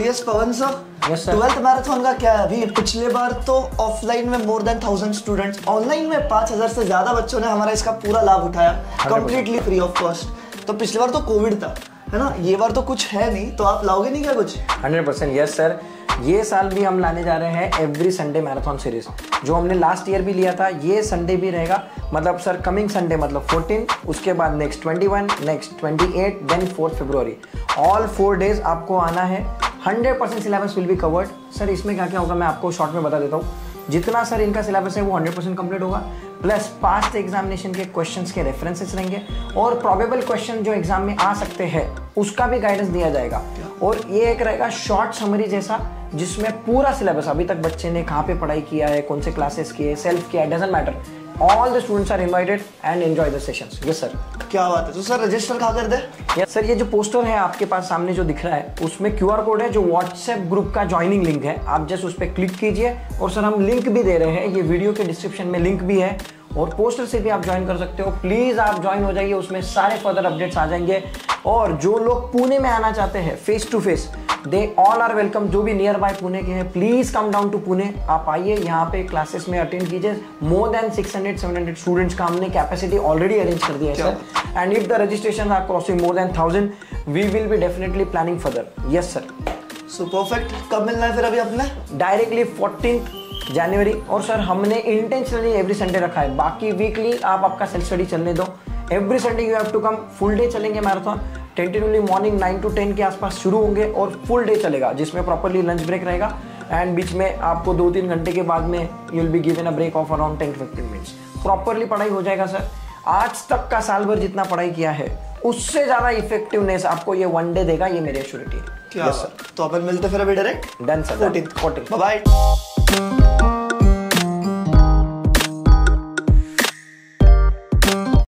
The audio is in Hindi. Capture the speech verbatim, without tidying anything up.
Yes Pawan sir, twelfth marathon का क्या है अभी? पिछले बार तो ऑफलाइन में more than thousand students, online में पाँच हजार से ज्यादा बच्चों ने हमारा इसका पूरा लाभ उठाया, कंप्लीटली फ्री ऑफ कॉस्ट। तो पिछले बार तो कोविड था, है ना, ये बार तो कुछ है नहीं, तो आप लाओगे नहीं क्या कुछ? हंड्रेड परसेंट यस सर, ये साल भी हम लाने जा रहे हैं एवरी संडे मैराथन सीरीज, जो हमने लास्ट ईयर भी लिया था, ये संडे भी रहेगा। मतलब सर कमिंग संडे मतलब फोर्टीन, उसके बाद next twenty one, next twenty eight, then fourth फरवरी, ऑल फोर डेज आपको आना है। Hundred percent syllabus will be covered. Sir इसमें क्या क्या होगा मैं आपको शॉर्ट में बता देता हूँ। जितना सर इनका सिलेबस है वो हंड्रेड परसेंट कंप्लीट होगा, प्लस पास्ट एग्जामिनेशन के क्वेश्चंस के रेफरेंसेस रहेंगे, और प्रोबेबल क्वेश्चन जो एग्जाम में आ सकते हैं उसका भी गाइडेंस दिया जाएगा। और ये एक रहेगा शॉर्ट समरी जैसा, जिसमें पूरा सिलेबस अभी तक बच्चे ने कहाँ पे पढ़ाई किया है, कौन से क्लासेस किए, सेल्फ किया, doesn't matter, all the students are invited and enjoy the sessions. Yes sir. क्या बात है। तो सर रजिस्टर कहाँ कर दे? यस सर, ये जो पोस्टर है आपके पास सामने जो दिख रहा है, उसमें क्यूआर कोड है जो व्हाट्सएप ग्रुप का ज्वाइनिंग लिंक है, आप जस्ट उस पर क्लिक कीजिए। और सर हम लिंक भी दे रहे हैं, ये वीडियो के डिस्क्रिप्शन में लिंक भी है, और पोस्टर से भी आप ज्वाइन कर सकते हो। प्लीज आप ज्वाइन हो जाइए, उसमें सारे फर्दर अपडेट्स आ जाएंगे। और जो लोग पुणे में आना चाहते हैं face to face, they all are welcome. जो भी नियर बाय पुणे के हैं, please come down to Pune, आप आइए यहाँ पे क्लासेस में अटेंड कीजिए। More than six hundred seven hundred students का हमने कैपेसिटी ऑलरेडी अरेंज कर दिया है sir, and if the registration are crossing more than thousand, we will be definitely planning further. Yes sir. So perfect. कब मिलना है फिर अभी अपने? Directly fourteenth January. और सर हमने इंटेंशनली एवरी संडे रखा है, बाकी वीकली आप आपका सेल्फ स्टडी चलने दो। Every Sunday you have to come, full day चलेंगे marathon, tentatively morning nine to ten के आसपास शुरू होंगे और फुल डे चलेगा, जिसमें प्रॉपर्ली लंच ब्रेक रहेगा, एंड बीच में आपको दो तीन घंटे के बाद में you will be given a break of around ten to fifteen minutes. Properly पढ़ाई हो जाएगा सर। आज तक का साल भर जितना पढ़ाई किया है उससे ज्यादा इफेक्टिवनेस आपको ये वन डे देगा, ये मेरी एश्योरिटी है। क्या सर? तो अपन मिलते फिर अभी direct? Done sir. Fourteen. Bye bye.